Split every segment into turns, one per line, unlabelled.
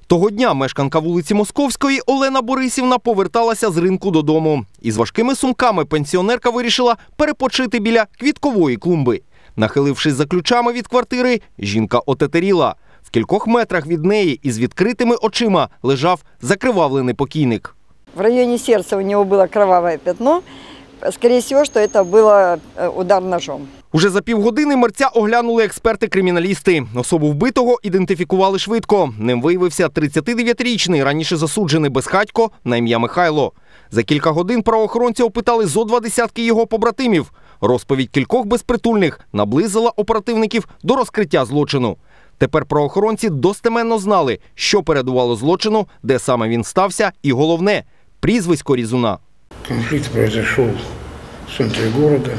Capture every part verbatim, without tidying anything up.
Того дня мешканка вулиці Московської Олена Борисівна поверталася з ринку додому. Із важкими сумками пенсіонерка вирішила перепочити біля квіткової клумби. Нахилившись за ключами від квартири, жінка отетеріла. В кількох метрах від неї із відкритими очима лежав закривавлений покійник.
В районе сердца у него было кровавое пятно. Скорее всего, что это был удар ножом.
Уже за півгодини мерця оглянули експерти-криміналісти. Особу вбитого ідентифікували швидко. Ним виявився тридцятидев'ятирічний раніше засуджений безхатько на ім'я Михайло. За кілька годин правоохоронці опитали зо два десятки його побратимів. Розповідь кількох безпритульних наблизила оперативників до розкриття злочину. Тепер правоохоронці достеменно знали, що передувало злочину, де саме він стався і, головне, прізвисько Різуна.
Конфликт произошел в центре города.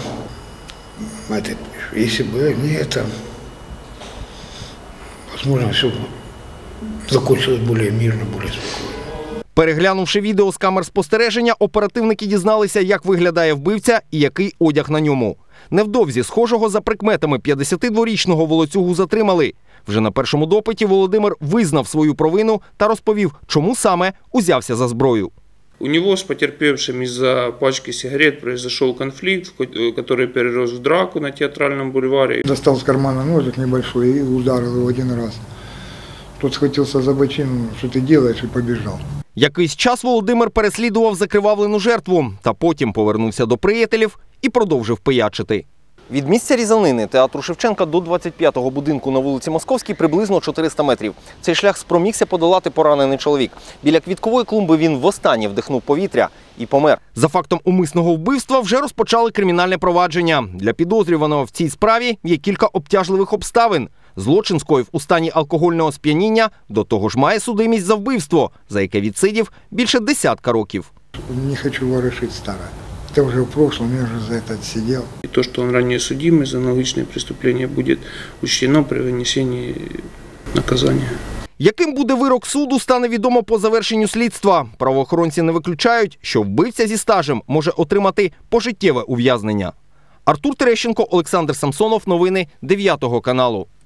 Если бы не это, возможно, все закончилось более мирно, более спокойно.
Переглянувши відео з камер спостереження, оперативники дізналися, як виглядає вбивця і який одяг на ньому. Невдовзі схожого за прикметами п'ятдесятидворічного волоцюгу затримали. Вже на першому допиті Володимир визнав свою провину та розповів, чому саме узявся за зброю.
У него с потерпевшим из-за пачки сигарет произошел конфликт, который перерос в драку на Театральном бульваре.
Достал с кармана ножик небольшой и ударил его один раз. Тот схватился за бочину, что ты делаешь, и побежал.
Якийсь час Володимир переслідував закривавлену жертву, та потім повернувся до приятелів і продовжив пиячити. Від місця різанини театру Шевченка до двадцять п'ятого будинку на вулиці Московській приблизно чотириста метрів. Цей шлях спромігся подолати поранений чоловік. Біля квіткової клумби він востаннє вдихнув повітря і помер. За фактом умисного вбивства вже розпочали кримінальне провадження. Для підозрюваного в цій справі є кілька обтяжливих обставин. Злочин скоїв у стані алкогольного сп'яніння, до того ж має судимість за вбивство, за яке відсидів більше десятка років.
Не хочу ворошить старе. Это уже в прошлом, я уже за это отсидел.
И то, что он ранее судимый за аналогичные преступления, будет учтено при вынесении наказания.
Яким буде вирок суду, стане відомо по завершенню слідства. Правоохоронці не виключають, що вбивця зі стажем може отримати пожиттєве ув'язнення. Артур Терещенко, Олександр Самсонов. Новини дев'ятого каналу.